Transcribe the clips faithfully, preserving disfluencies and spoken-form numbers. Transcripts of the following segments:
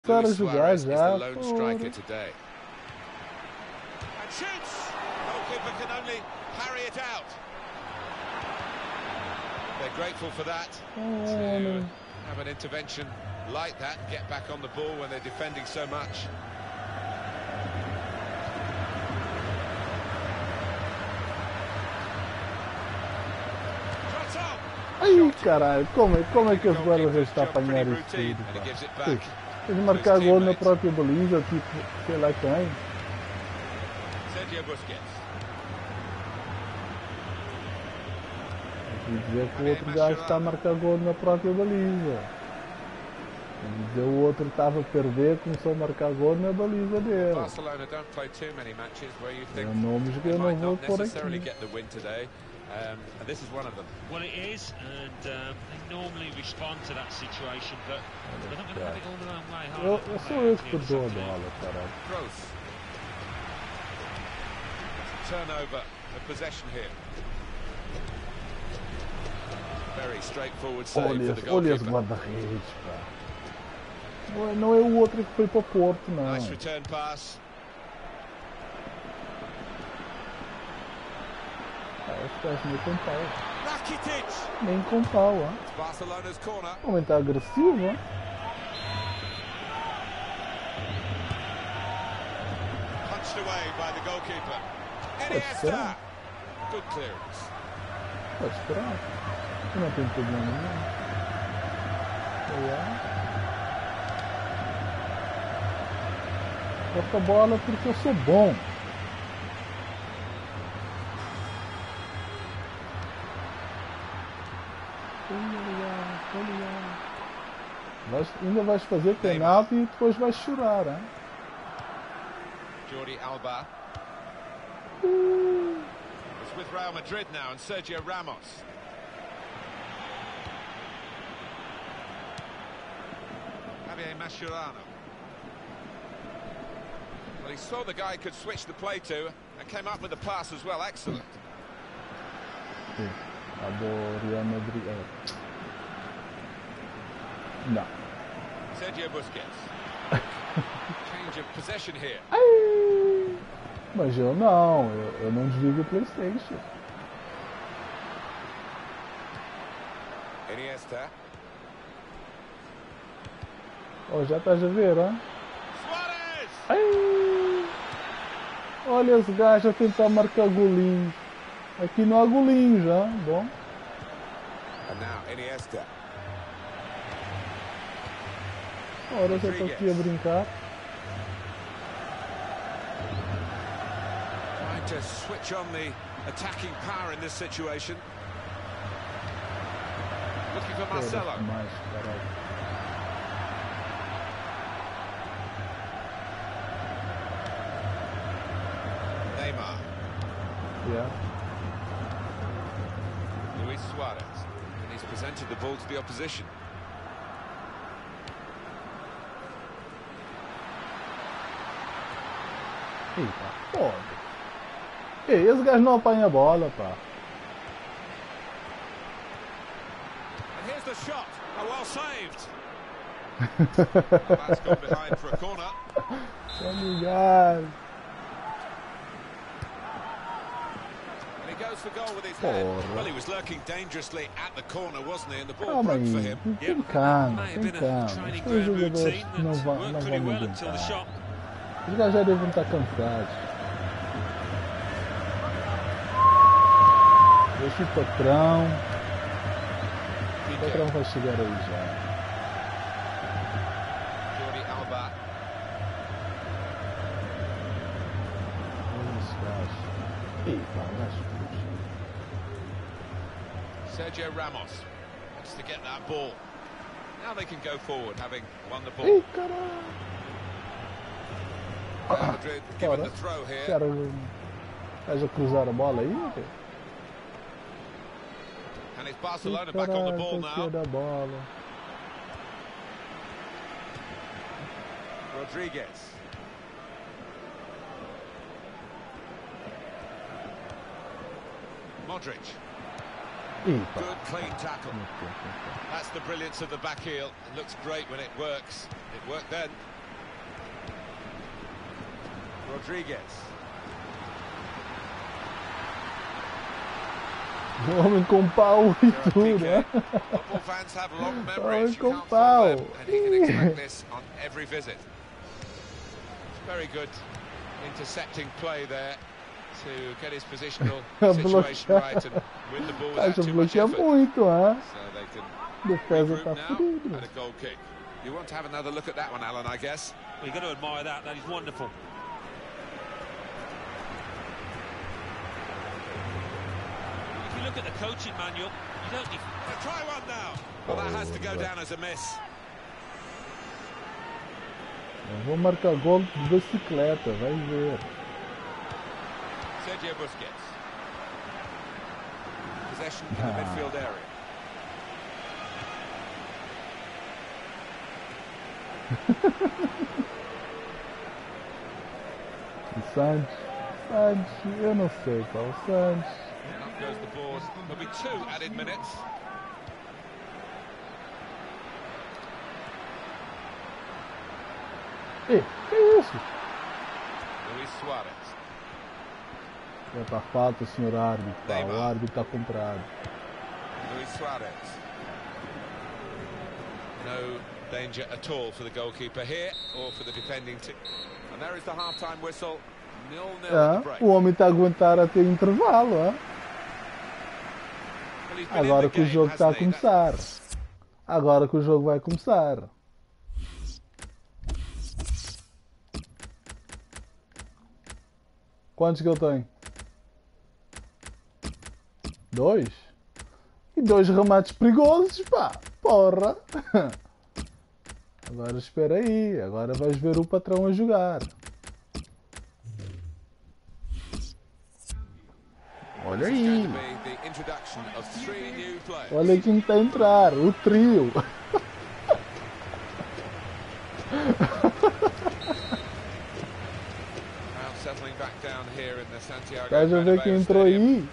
Luis Suarez is the lone striker today. And shoots! Goalkeeper can only parry it out. They're grateful for that, to have an intervention like that and get back on the ball when they're defending so much. Ai, caralho, como é, como é que esse guarda-redes está a apanhar isso tudo? Eles marcar gol na própria baliza, tipo, sei lá quem. Sergio Busquets. Quer dizer que o outro gajo está a marcar gol na própria baliza. Quer dizer, o outro estava a perder, começou a marcar gol na baliza dele. Eu não me joguei, não vou por aqui. Um, and this is one of them. Well, it is, and um, they normally respond to that situation, but they're not going to have it all their own way. Eu, eu sou eu que perdoo a bola, caralho. Gross. Turnover of possession here. Very straightforward save olha, for the olha esse goalkeeper. guarda-redes, pá. Não é, não é o outro que foi para o Porto, não. Nice return pass. Esse gajo nem com pau. Rakitic. Nem com pau, hein? Barcelona's corner. O homem está agressivo, hein? Punched away by the goalkeeper. Iniesta. Good clearance. Pode esperar. Eu não tenho problema nenhum. Toca a bola porque eu sou bom. Vais, ainda vais fazer penalti e depois vais chorar, hein? Jordi Alba. Uh. It's with Real Madrid now and Sergio Ramos. Javier Mascherano. Well, he saw the guy could switch the play to and came up with the pass as well. Excellent. Sim. A Real Madrid. É. Não. Sergio Busquets. Change of possession here. Ai, mas eu não, eu, eu não desligo o PlayStation. Iniesta. Oh, já estás a ver, hein? Suarez! Ai, olha esse gajo a tentar marcar golinhos. Aqui não há golinhos, hein? Bom. And now Iniesta. Ora, já estou aqui a brincar. Trying to switch on the attacking power in this situation. Looking for Marcelo. Mais, caralho. Neymar. Yeah. Luis Suarez. And he's presented the ball to the opposition. Eita, foda. Ei, esse gajo não apanha a bola, pá. And here's the shot. Oh, well saved. Well, that's gone behind for a corner. Tá ligado. And he goes for goal with his head. Porra. Well, he was lurking dangerously at the corner, wasn't he? And the ball Calma broke aí, for him. tem calma, May have tem been a calma. training Os ground jogadores routine não that vão, worked não pretty vão well until the aguentar. shot. Os gajos já devem estar cansados. Deixa o patrão. O patrão vai chegar aí já. Jordi Alba. Olha esse gajo. Eita, um gajo puxa. Sergio Ramos wants to get that ball. Now they can go forward, having won the ball. Ei, caralho. Real Madrid given the throw here. Cara, estás a cruzar a bola aí? And it's Barcelona back on the ball now. Da bola. Rodriguez. Modric. Good clean tackle. That's the brilliance of the back heel. It looks great when it works. It worked then. Rodriguez. O homem com pau e tudo, né? Football fans have long memories. Com You can't pau. fault them, and he can expect this on every visit. Very good intercepting play there to get his positional situation right and win the ball without too much effort. Muito, hein? So they can Defesa regroup tá now fodido. and a goal kick. You want to have another look at that one, Alan, I guess. Well, you've got to admire that. That is wonderful. If you look at the coaching manual, you don't need... Well, try one now. Well, that has to go down as a miss. Eu vou marcar gol de bicicleta, vai ver. Sergio Busquets. Possession in the midfield area. O Santos, Santos, eu não sei, pá, o Santos. Up goes the ball. There'll be two added minutes. Ei, que isso? Luis Suarez. Já tá falta, senhor árbitro, pá, o árbitro tá comprado. Luis Suarez. No danger at all for the goalkeeper here or for the defending team. And there is the half-time whistle. nil nil at the break. É, o homem tá a aguentar até intervalo, é? Well, he's been in Agora the que o game, jogo está a hasn't he? começar. Agora que o jogo vai começar. Quantos que eu tenho? Dois? E dois remates perigosos, pá! Porra! Agora espera aí, agora vais ver o patrão a jogar. Olha aí! Olha quem está a entrar, o trio! Estás a ver quem entrou aí?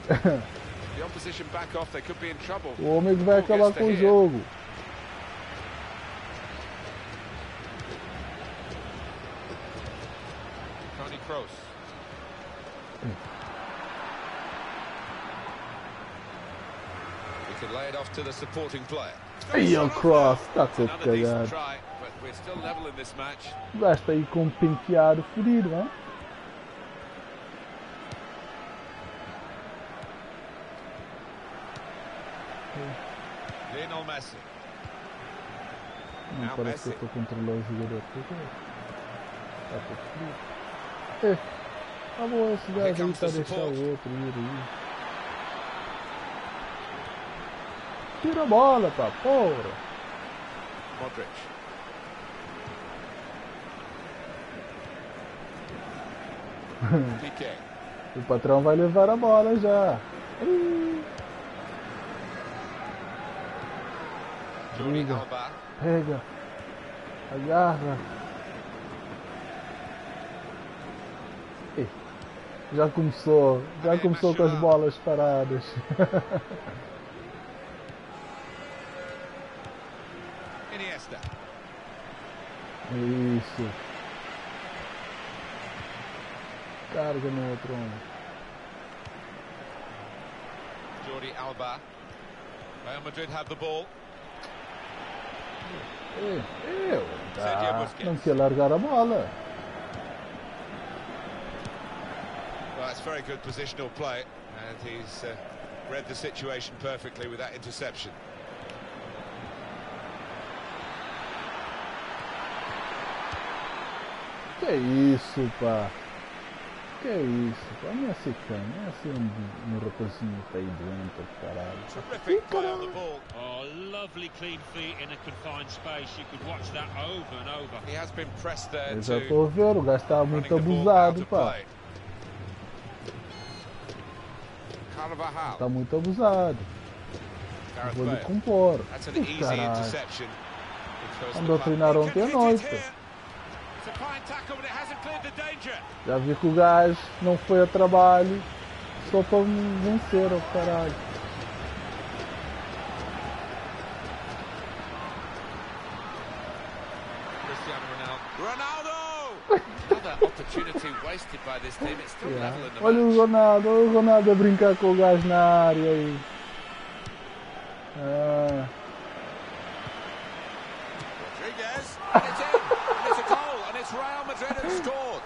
O homem que vai acabar com o jogo. Toni Kroos. We can lay it off to the supporting player. Aí o Cross, está tudo Another decent cagado. try, but we're still level in this match. O gajo está aí com um penteado fodido, não é? Lionel Messi. Não Now parece que eu Messi. estou a controlar o jogador. Está tudo fodido. É, tá bom, esse gajo aí comes está a the deixar support. o outro ir aí. Tira a bola, pá, porra! Modric. Piqué. O patrão vai levar a bola já. Ih. Jordi Briga. Alba. Pega, agarra. Ih, já começou, já Aí, começou com as Mascherano. bolas paradas. Iniesta. Isso. Carga no outro homem. Jordi Alba. Real Madrid have the ball. Ei, eu, Sergio tá, Busquets. não quer largar a bola. Well, that's very good positional play, and he's uh, read the situation perfectly with that interception. Que isso, pá. Que isso, pá. Não é assim, cara. Não é assim um, um rapazinho que tá aí doente, caralho. Terrific play on the ball. Oh, lovely clean feet in a confined space. You could watch that over and over. He has been pressed there Eu já to tô a ver, o gajo tá muito running the ball out abusado, of pá. play. Carvajal. Tá muito abusado. Gareth Vou lhe Bale. compor. That's an Ih, easy caralho. interception. because Andou a the treinar play- ontem à He can hit noite. it here. It's a fine tackle, but it hasn't cleared the danger. Já vi que o gajo não foi a trabalho só para me vencer, ó caralho. Yeah. Olha o Ronaldo, olha o Ronaldo a brincar com o gajo na área aí. Ah. Rodriguez, and it's in, and it's a goal, and it's Real Madrid have scored.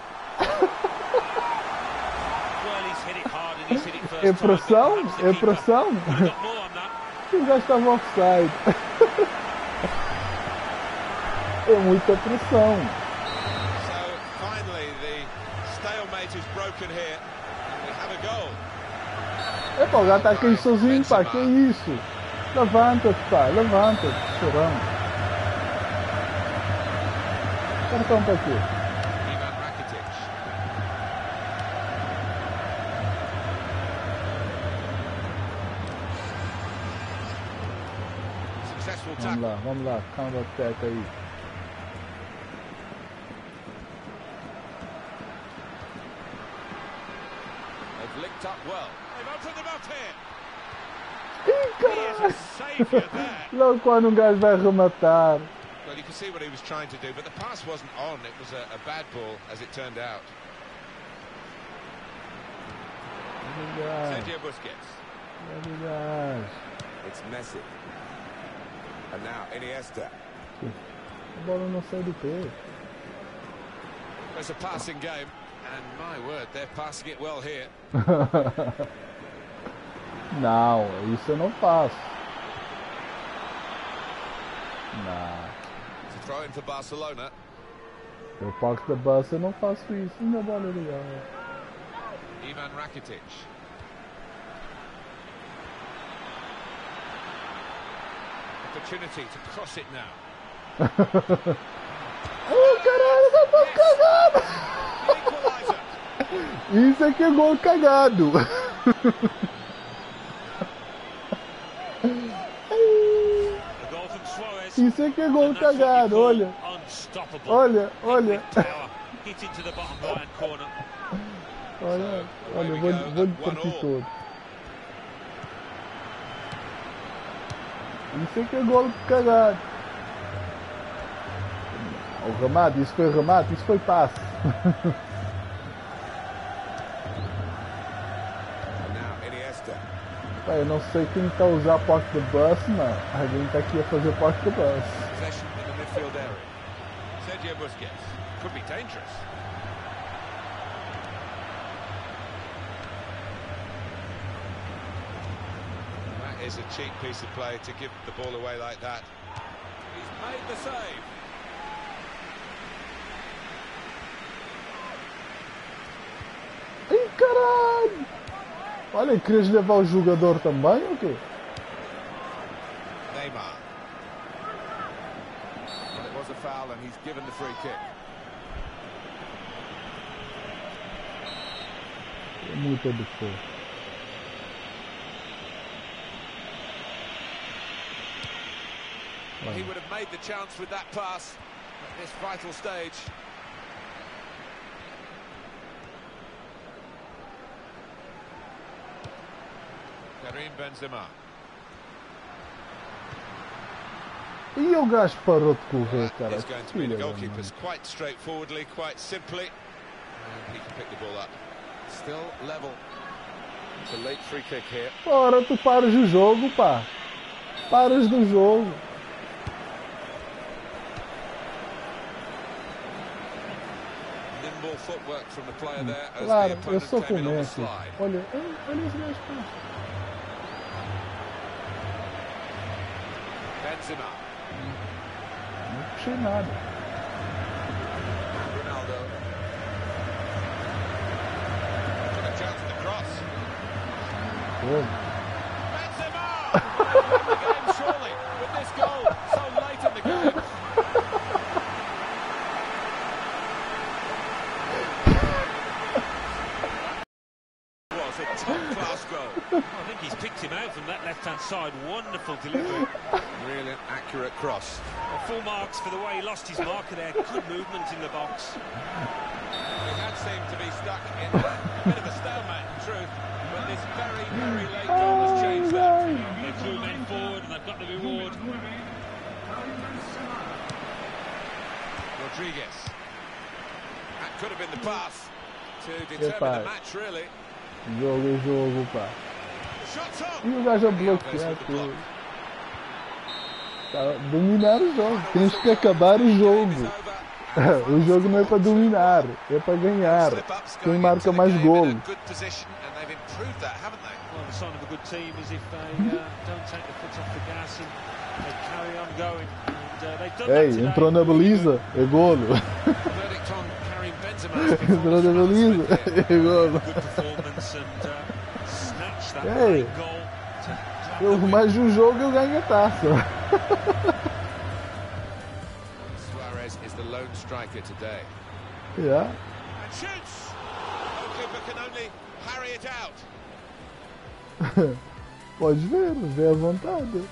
Well, he's hit it hard and he's hit it first É pressão? time, É pressão? O gajo estava offside. É muita pressão. So finally the stalemate is broken here and we have a goal. É pá, o gajo está a cair sozinho, pá, que é isso? Levanta-te, pá, levanta-te, chorão. Cartão para quê? Ivan Rakitic. Successful tackle. Vamos lá, vamos lá, counter-attack aí. They've linked up well. They've opened them up here. Ih, caralho! Logo quando um gajo vai rematar. Well, you can see what he was trying to do, but the pass wasn't on. It was a, a bad ball, as it turned out. Sergio Busquets. It's Messi. And now Iniesta. A bola não sai do pé. It's a passing game, and my word, they're passing it well here. Não, isso eu não faço. Não. It's a throw in for Barcelona. Eu parto da bus, eu não faço isso. Ainda bola legal. Ivan Rakitic. Opportunity to cross it now. Oh, caralho, eu tô cagado! Isso aqui é gol cagado! Isso aqui é gol cagado, olha! Olha, olha! Olha, olha, eu vou, vou lhe partir todo. Isso aqui é gol cagado! O remate, isso foi remate, isso foi passe. Pá, eu não sei quem está a usar a porta do bus, não. Alguém está aqui a fazer a porta do bus. Possession in the midfield area. Sergio Busquets could be dangerous. That is a cheap piece of play to give the ball away like that. He's made the save. Ai, caralho! Olha, querias levar o jogador também ou quê? Neymar. Well, it was a foul and he's given the free kick. É muito absurdo. Well, he would have made the chance with that pass at this vital stage. Karim Benzema. E o gajo parou de correr, cara. He's going to be the goalkeepers quite straightforwardly, quite simply. And he can pick the ball up. Still level. It's a late free kick here. Ora, tu paras o jogo, pá. Paras do jogo. Nimble footwork from the player there as Claro, the eu opponent sou came in on the começo. slide. Olha, olha os gajos, pá. Benzema. Não puxei nada. Ronaldo. Took a chance at the cross. Pô. Benzema! Won the game surely with this goal so late in the game. Was a top-class goal. I think he's picked him out from that left-hand side. Wonderful delivery. Really accurate cross. Well, full marks for the way he lost his marker there. Good movement in the box. He had seemed to be stuck in a bit of a stalemate, in truth, but this very, very late goal has changed that. They threw men forward and they've got the reward. Rodriguez. could have been the path to determine the match, really. Jogo é jogo, pá. E o gajo a bloquear tudo. Tá, dominar o jogo. Tens que acabar o jogo. O jogo não é para dominar, é para ganhar. Quem marca mais golos. Ei, entrou na baliza, é golo. Entrou na baliza, é golo. Ei, eu mais um jogo eu ganho a taça. Suarez is the lone striker today. Yeah. And shoots. Goalkeeper can only harry it out. Pode ver, vê à vontade.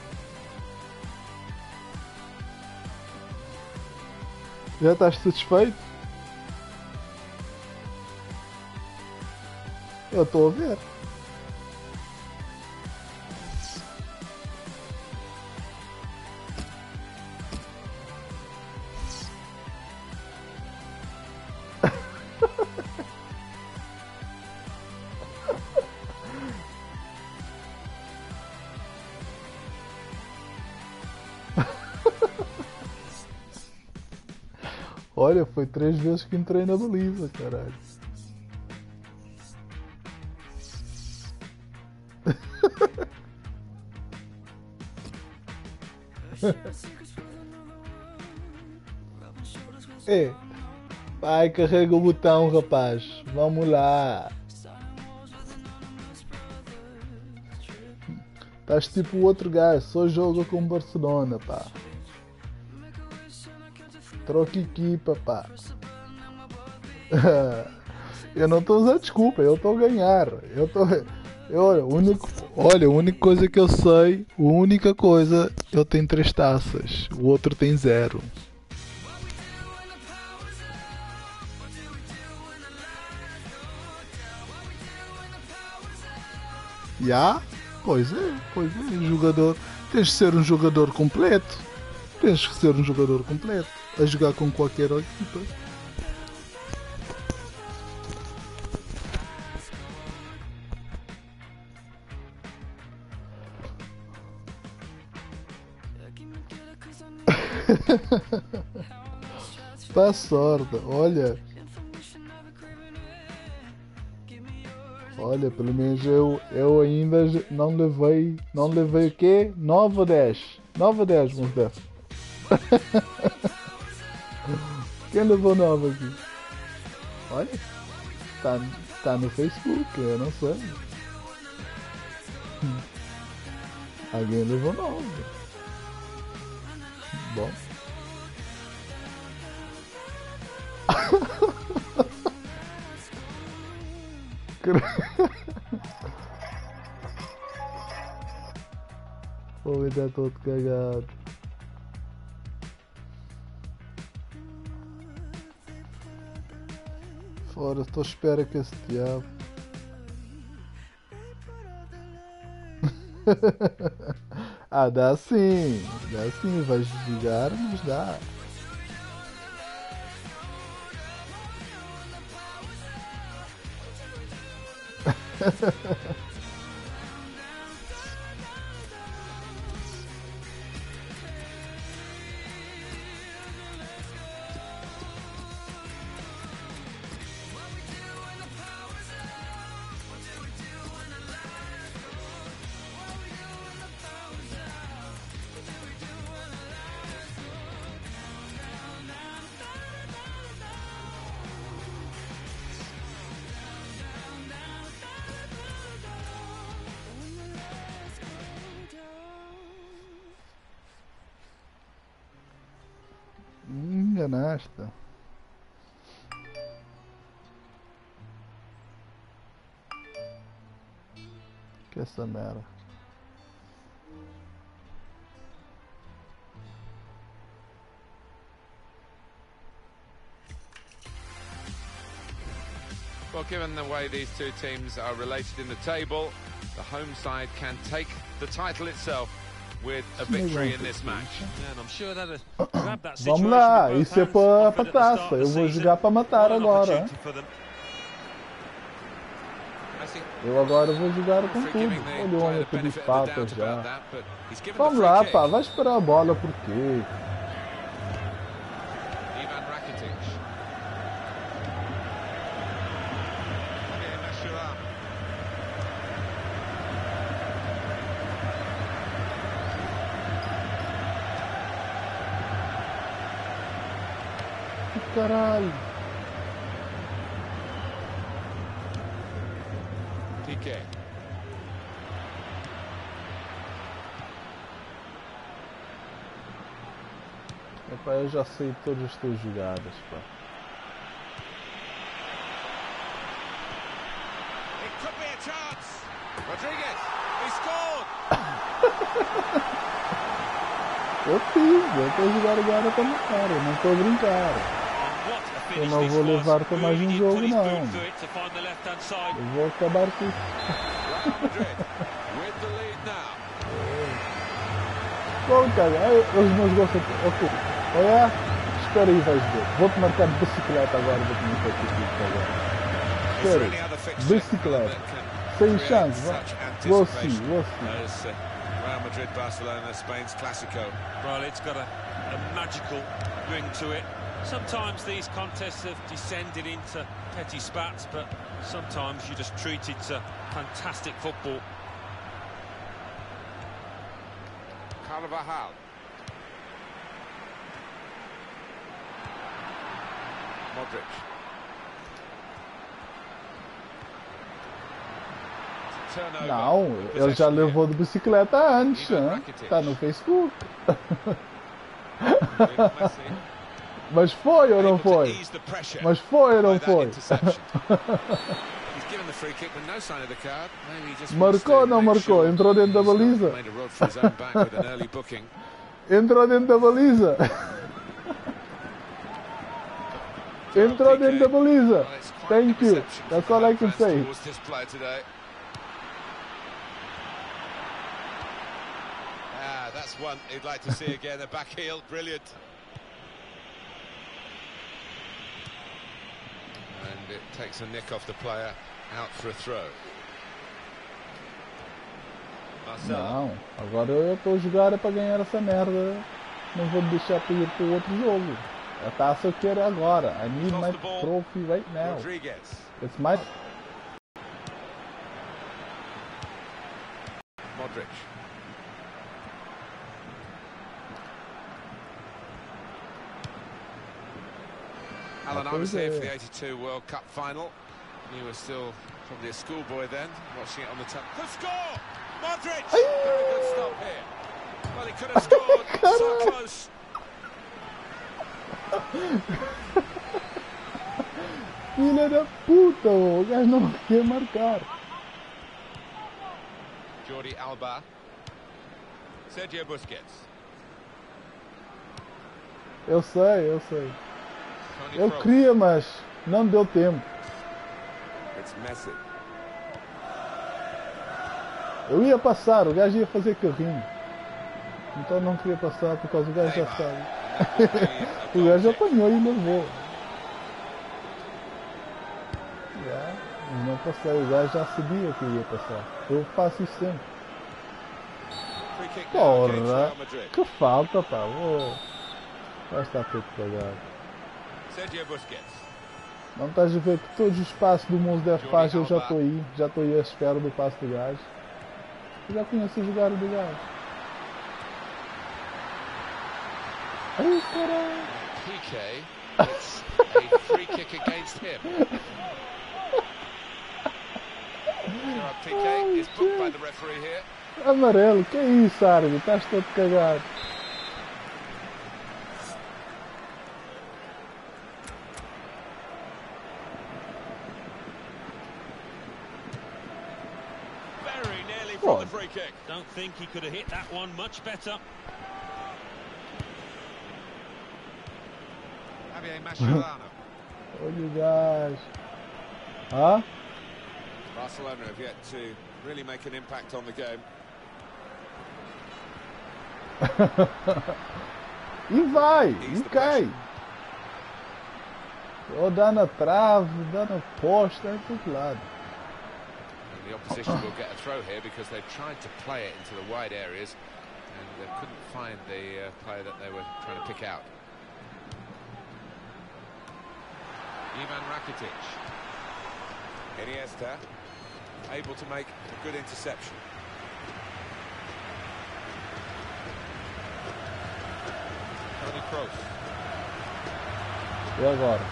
Já estás satisfeito? Eu estou a ver. Olha, foi três vezes que entrei na baliza, caralho. É. Vai, carrega o botão, rapaz. Vamos lá. Estás tipo o outro gajo, só joga com Barcelona, pá. Troca equipa, pá. Eu não estou a usar desculpa, eu estou a ganhar. Eu tô... eu, olha, único... olha, a única coisa que eu sei, a única coisa, eu tenho três taças, o outro tem zero. Já? Yeah? Pois é, pois é, jogador. Tens de ser um jogador completo. Tens que ser um jogador completo. A jogar com qualquer equipa. Pá, sorte, olha. Olha, pelo menos eu, eu ainda não levei. Não levei o quê? nove ou dez? nove ou dez, vamos ver. Quem levou nove aqui? Olha, tá, tá no Facebook, eu não sei. Hum. Alguém levou nove. Bom. Vou ainda todo cagado. Fora, estou à espera que esse diabo. Ah, dá sim, dá sim, vais jogar, mas dá. Enganaste. Que essa merda. Well, given the way these two teams are related in the table, the home side can take the title itself. with a victory in this match. And I'm sure that grab that Vamos lá, isso é para a taça. Eu vou jogar para matar agora. Eu agora vou jogar com tudo. Olha o homem pedir falta já. Vamos lá, pá, vai esperar a bola por quê? Ivan Rakitic. Caralho. Piqué. Epá, eu já sei todas as tuas jogadas, pá. It could be a chance. Rodriguez, he scored. Eu fiz, eu estou a jogar agora para matar, eu não estou a brincar. Eu não vou levar para mais um jogo, não. Eu vou acabar com isso. Bom, cara, os meus gostos. Ok. Olha, espera aí, vais ver. Vou-te marcar de bicicleta agora, vou-te marcar de bicicleta agora. Espera, bicicleta. Sem chance, vá. We'll see, we'll see. Real Madrid, Barcelona, Spain's Clásico. Well, it's got a, a magical ring to it. Sometimes these contests have descended into petty spats, but sometimes you just treat it to fantastic football. Carvajal. Modric. Não, ele já levou de bicicleta antes, está no Facebook. Mas foi ou não foi? Mas foi ou não foi? Marcou ou não marcou? Entrou dentro da baliza? Entrou dentro da baliza? Entrou dentro da baliza? Thank you. That's all I can say. That's one he'd like to see again. The back heel, brilliant. And it takes a nick off the player, out for a throw. Não, agora eu estou a jogar para ganhar essa merda. Não vou deixar para ir para o outro jogo. A taça eu quero agora. I need my trophy right now. It's my... Modric. Alan, I was here for the eighty-two World Cup final. You were still probably a schoolboy then, watching it on the top. Could score! Modric! Very good stop here. Well, he could have scored. So close. Filha da puta, o gajo não quer marcar. Jordi Alba. Sergio Busquets. Eu sei, eu sei. Eu queria, mas não deu tempo. Eu ia passar, o gajo ia fazer carrinho. Então não queria passar por causa do gajo já sabe. O gajo apanhou e levou. Yeah, mas não passei, o gajo já sabia que ia passar. Eu faço isso sempre. Porra, que falta, pá. Oh, vai estar tudo cagado. Sergio Busquets. Não estás a ver que todos os passos do mundo deve faz, eu já estou aí, já estou aí à espera do passo do gajo. Eu já conheço o jogar do gajo. Ai, caralho. Piqué, it's a free kick against him. Piqué is booked by the referee here. Amarelo, que é isso, árbitro? Estás todo cagado. From the free kick. Don't think he could have hit that one much better. Javier Mascherano. Olha o gajo. Hã? Barcelona have yet to really make an impact on the game. E vai, e cai. Ou dá na trave, dá na posta, é todo lado. The opposition will get a throw here because they've tried to play it into the wide areas and they couldn't find the uh, player that they were trying to pick out. Ivan Rakitic. Iniesta able to make a good interception. Toni Kroos. E agora?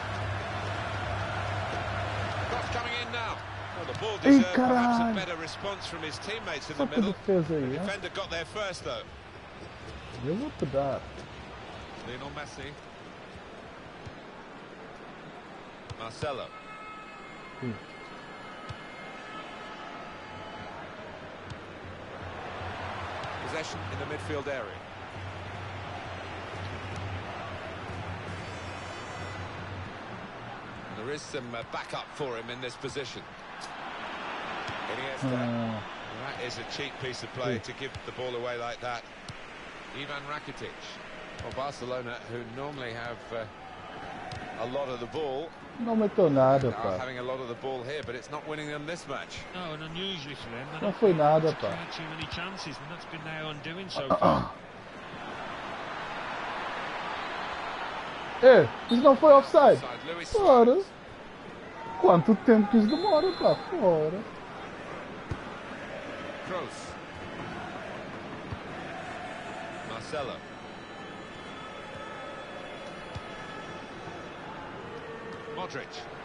Cross coming in now. Well, the ball deserved Ei, perhaps a caralho. better response from his teammates in Só the que middle. defesa aí, The hein? defender got there first though. Eu vou te dar. Lionel Messi. Marcelo. Sim. Possession in the midfield area. There is some uh, backup for him in this position. Iniesta. Ah, That is a cheap piece of play to give the ball away like that. Ivan Rakitic. Well, Barcelona, who normally have uh, a lot of the ball, não meteu nada, are pá. having a lot of the ball here, but it's not winning them this match. No, and unusually for them, they Não don't foi nada, create pá. too many chances, and that's been their undoing so far. É, isso não foi offside. Side Luis Fora. Suarez. Quanto tempo que isso demora, pá? Fora. Kroos. Marcelo. Modric.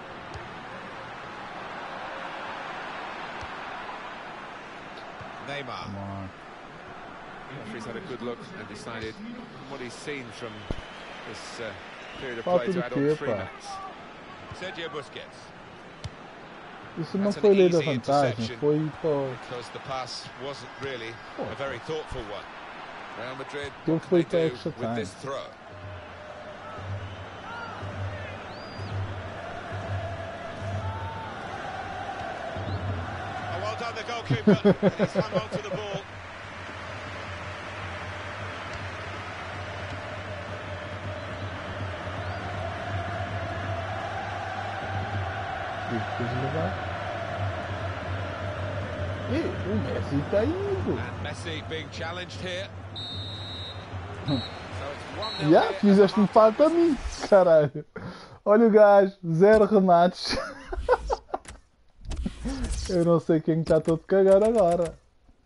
Neymar. Come on. The referee's had a good look and decided from what he's seen from this uh, period of Falta play de to add on quê, three pá? minutes. Sergio Busquets. Isso não That's an foi lei da easy vantagem, interception. foi pô. Because the pass wasn't really a very thoughtful one. Real Madrid, Ele what can foi they para do extra with time. this throw? Oh, well done, the goalkeeper. He's hung on to the ball. Depois levar. E o Messi tá indo. And Messi being challenged here. So it's one nil Já here. fizeste-me falta a mim, caralho. Olha o gajo, zero remates. Eu não sei quem está todo cagar agora.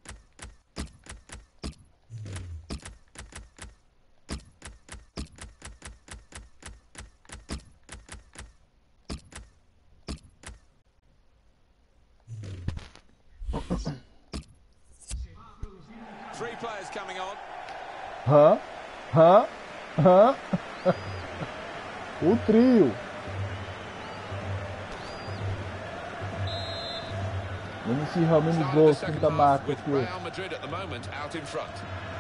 Three players coming on. Hã? Hã? Hã? O trio. Let me see how many Start of the goals second can the half market with with. Real Madrid at the moment out in front.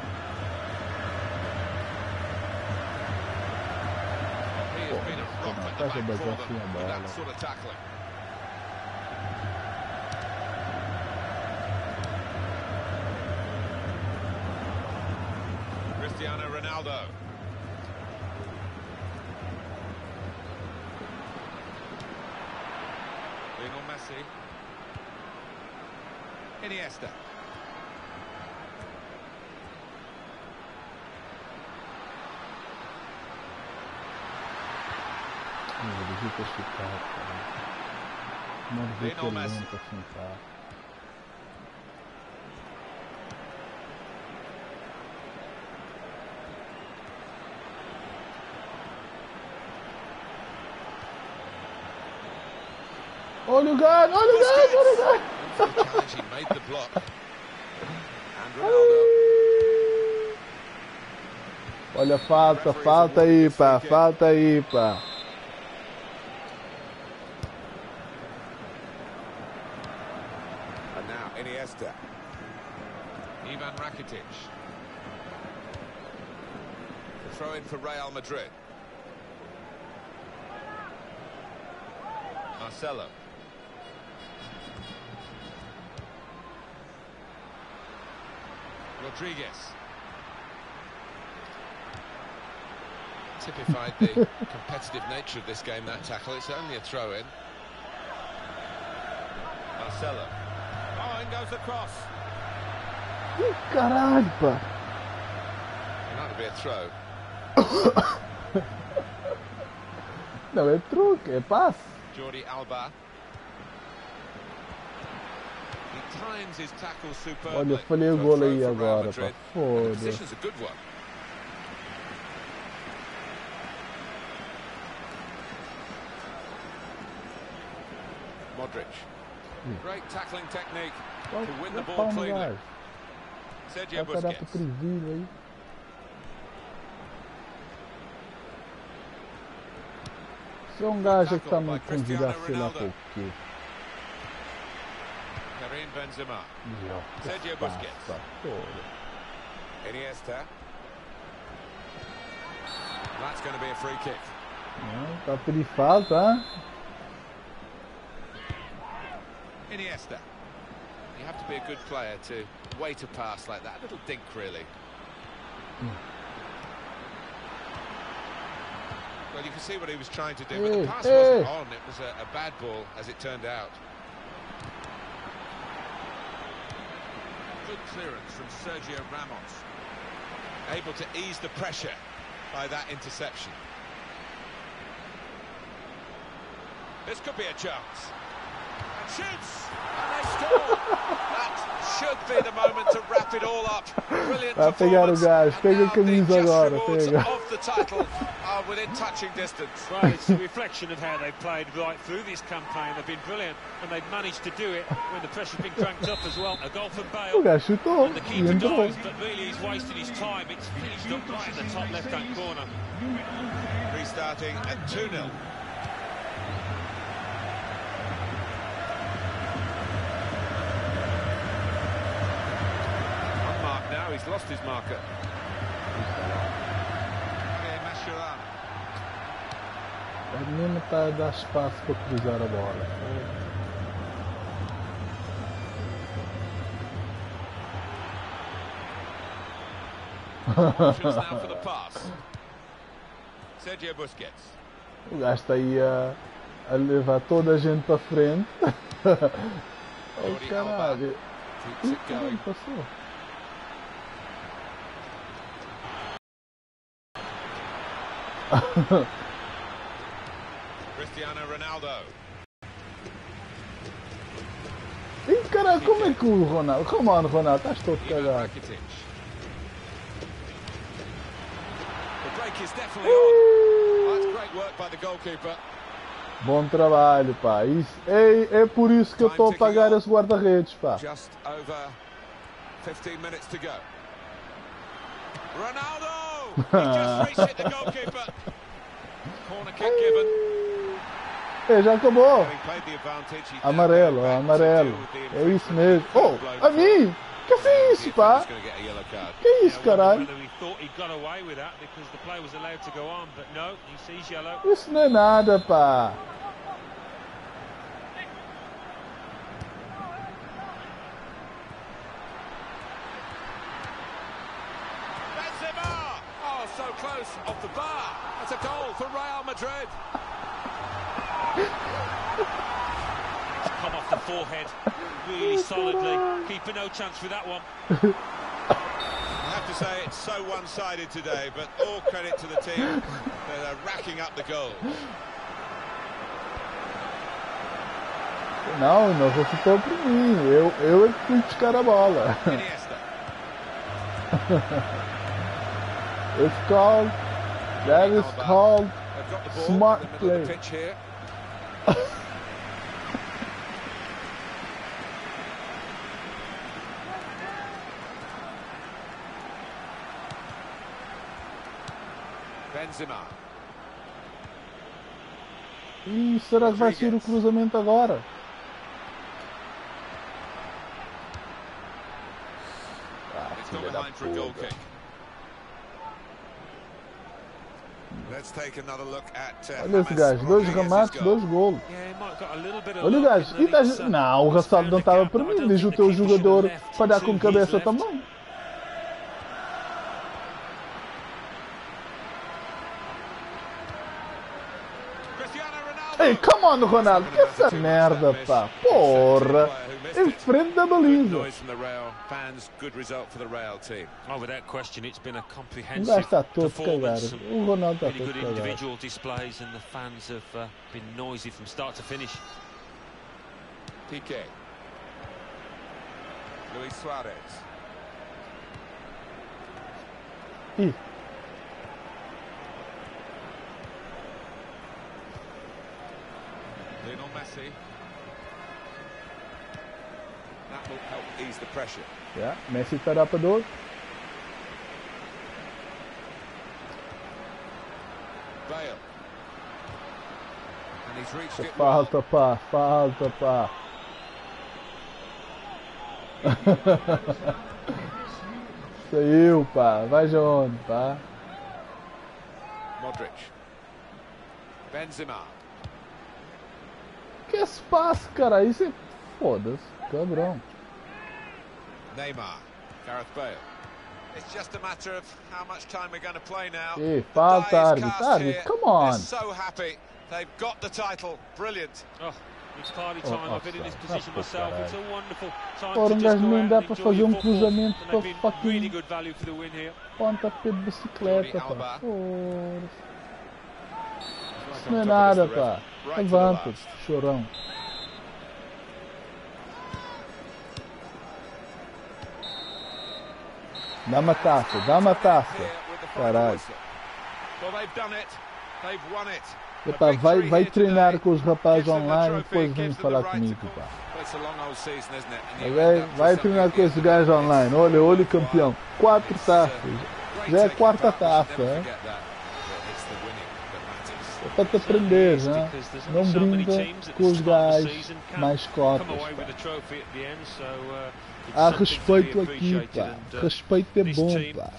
He has been a rock at the Faz a back for bagunça them a with bola. that sort of tackling. Cristiano Ronaldo. Lionel Messi. Iniesta. Meu, devia ter chutado, cara. Não devia ter Lionel Messi. lento assim, tá? Olha o gajo, olha o gajo, olha o gajo! For the challenge, he made the block. And Ronaldo. Olha, falta, falta aí, pá, falta aí, pá. And now Iniesta. Ivan Rakitic. The throw in for Real Madrid. Marcelo. Rodriguez. typified the competitive nature of this game, that tackle. It's only a throw-in. Marcelo. Oh, in goes the cross. Ih, caralho, pá. Might be a throw. Não é truque, é passe. Jordi Alba. He times his tackle superbly. Olha, falhei o gol aí agora, pá. Foda-se. Position's a good one. Modric. Great tackling technique to win the ball cleanly. Sergio Busquets. Se é um gajo que está me convidar, sei lá para o quê. Karim Benzema. Sergio Busquets. Iniesta. That's going to be a free kick. Está a pedir falta, hein? Iniesta. You have to be a good player to wait a pass like that. A little dink, really. Mm. Well, you can see what he was trying to do, but the pass wasn't on. It was a, a bad ball, as it turned out. Good clearance from Sergio Ramos. Able to ease the pressure by that interception. This could be a chance. And shoots! And they score! That should be the moment to wrap it all up. Brilliant performance. Pega a camisa agora, pega. Of the title are within touching distance. Well, it's a reflection of how they've played right through this campaign. They've been brilliant, and they've managed to do it when the pressure's been cranked up as well. A goal from Bale. O gajo chutou and the keeper dives, but really he's wasting his time. It's finished up right in the top left-hand corner. Restarting at two nil. Now he's lost his marker. Okay, Mascherano. O menino está a dar espaço para cruzar a bola. Options now for the pass. Sergio Busquets. O gajo está aí a, a levar toda a gente para frente. Oh, caralho. Keeps it going. Passou. Cristiano Ronaldo. Ih, caralho, como é que o Ronaldo... Come on, Ronaldo, estás todo cagado. The break is definitely on. That's great work by the goalkeeper. Bom trabalho, pá. Isso, é, é por isso que eu estou a pagar esse guarda-redes, pá. Just over fifteen minutes to go. Ronaldo! He just reached it, the goalkeeper. Corner kick given. É, já acabou. Amarelo, amarelo. É isso mesmo. Oh, a mim! Que é isso, pá? Que é isso, caralho? Isso não é nada, pá. So close off the bar. That's a goal for Real Madrid. Come off the forehead really solidly. Keeper no chance for that one. I have to say it's so one-sided today, but all credit to the team that are racking up the goals. Não, não vou ficar por mim. Eu, eu é que fui buscar a bola. It's called, that is called smart play. Benzema. E será que vai ser o cruzamento agora? Ah, filha da puta. Olha esse gajo, dois remates, dois golos. Olha o gajo, e tá... não, o Rassado não estava para mim, diz o teu jogador para dar com cabeça também. Ei, come on, Ronaldo, que essa merda, pá, porra, em frente da baliza. Oh, without question, it's been a comprehensive performance. O Ronaldo está really todo good cagado. individual displays, and the fans have uh, been noisy from start to finish. Piqué. Luis Suarez. Ih, Lionel Messi. That will help ease the pressure. ja, Messi está para dois. Bale. And he's reached it. Falta, pá, falta, pá. Saiu, pá, vai de onde, pá? Modric. Benzema. Que espaço, cara, isso é... Foda-se, cabrão. Neymar. Gareth Bale. It's just a matter of how much time we're going to play now. Ih, falta, árbitro, árbitro, come on. They're so happy. They've got the title. Brilliant. Oh, it's party time. Oh, I've been in this offside. position Oh, myself. caralho. It's a wonderful time Ora, to um just gajo go nem out dá and para enjoy fazer your um football. cruzamento And para they've been fucking really good value for the win here. pontapé de bicicleta, Jordi pá. Alba. Porra. Right Isso não é on top nada, against the pá. ref. Right to the Levanta-te, last. chorão. Dá uma taça, dá uma taça. Caralho. Well, they've done it. They've won it. Epá, vai, vai treinar com os rapazes online e depois vem falar comigo, pá. It's a long old season, isn't it? And you Vai, end up vai with treinar something com esses gajos online. Olha, olha o campeão. Quatro It's, uh, taças. great Já é a taking quarta part, but taça, never é? forget that. That it's the winning that matters. É para te aprender, né? Não brinca com os gajos mais cotas, pá. Há respeito aqui, pá. Respeito é bom, pá.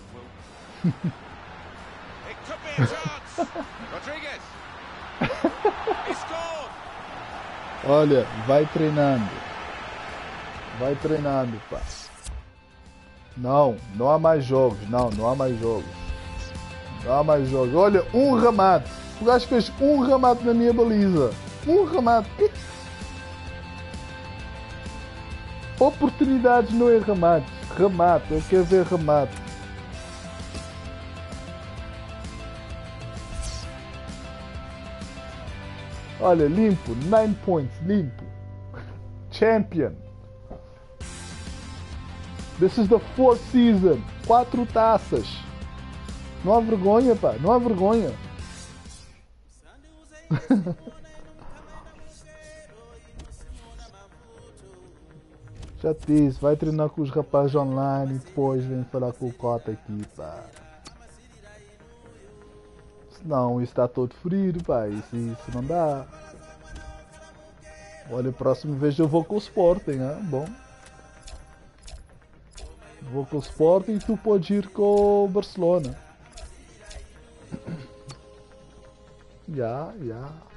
It could be a chance. Rodriguez. He scored. Olha, vai treinando. Vai treinando, pá. Não, não há mais jogos. Não, não há mais jogos. Não há mais jogos. Olha, um remate. O gajo fez um remate na minha baliza. Um remate. Oportunidades não é remate. Remate, eu quero ver remate. Olha, limpo. nine points, limpo. Champion. This is the fourth season. Quatro taças. Não há vergonha, pá. Não há vergonha. Já te disse, vai treinar com os rapazes online e depois vem falar com o Cota aqui, pá. Senão isso está todo ferido, pá. Isso, isso não dá. Olha, próxima vez eu vou com o Sporting, hein? Bom. Vou com o Sporting e tu podes ir com o Barcelona. Já, já.